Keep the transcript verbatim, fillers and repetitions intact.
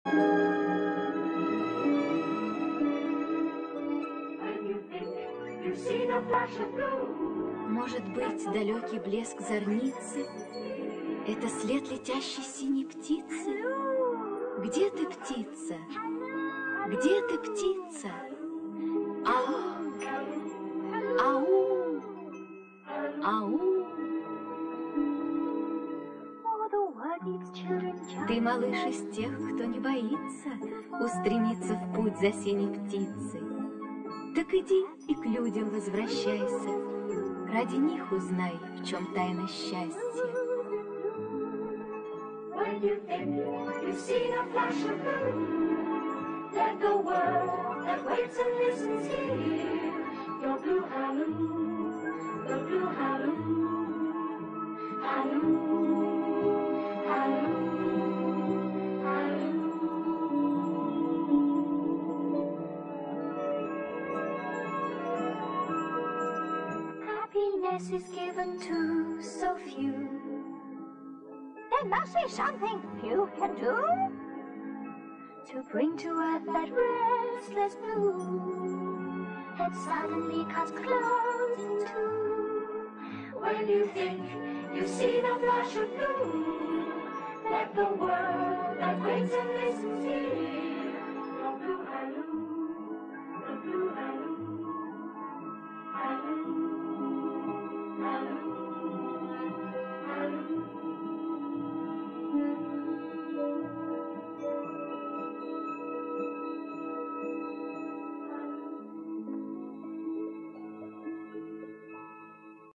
Может быть, далекий блеск зорницы — это след летящей синей птицы? Где ты, птица? Где ты, птица? Ау! Ау! Ау! Ты, малыш, из тех, кто не боится устремиться в путь за синей птицей. Так иди и к людям возвращайся, ради них узнай, в чем тайна счастья. When you think you've seen a flash of blue, let the world that waits and listens hear your blue halloo, the blue halloo, halloo, halloo, halloo. Happiness is given to so few. There must be something you can do to bring to earth that restless blue that suddenly cuts clouds in two. When you think you've seen a flash of blue, let the world